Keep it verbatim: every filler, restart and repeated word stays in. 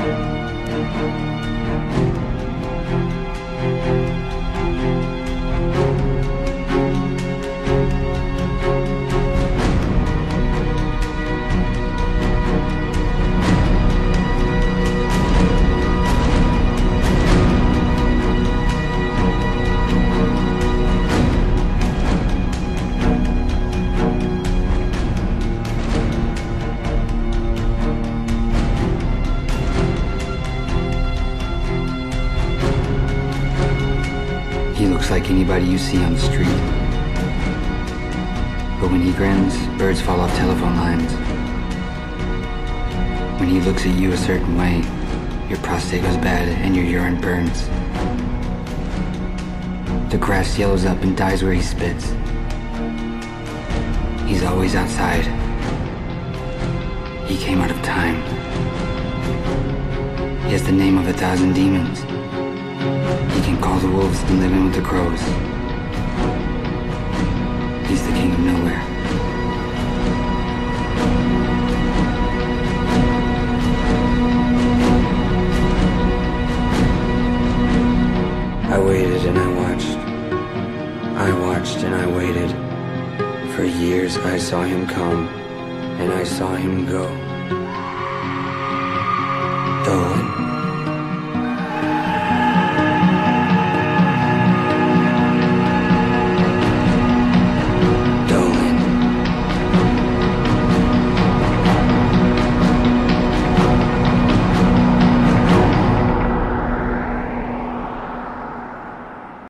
He looks like anybody you see on the street. But when he grins, birds fall off telephone lines. When he looks at you a certain way, your prostate goes bad and your urine burns. The grass yellows up and dies where he spits. He's always outside. He came out of time. He has the name of a thousand demons. He can call the wolves and live in with the crows. He's the king of nowhere. I waited and I watched. I watched and I waited. For years I saw him come, and I saw him go. Dolan.